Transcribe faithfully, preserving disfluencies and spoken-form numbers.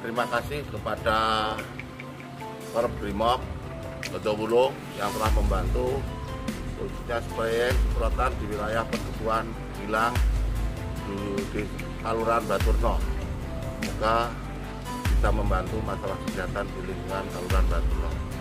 terima kasih kepada Korbrimob Bedowulung yang telah membantu khususnya spraying semprotan di wilayah perkebunan Gilang di, di Kaluran Baturno. Semoga bisa membantu masalah kesehatan di lingkungan Kaluran Baturno.